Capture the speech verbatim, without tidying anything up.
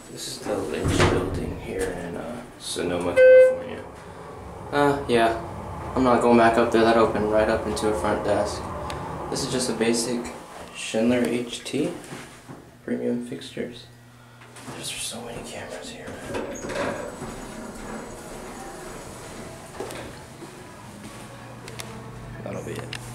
This is the Lynch building here in uh, Sonoma, California. Uh, yeah, I'm not going back up there. That opened right up into a front desk. This is just a basic Schindler H T premium fixtures. There's so many cameras here, man. That'll be it.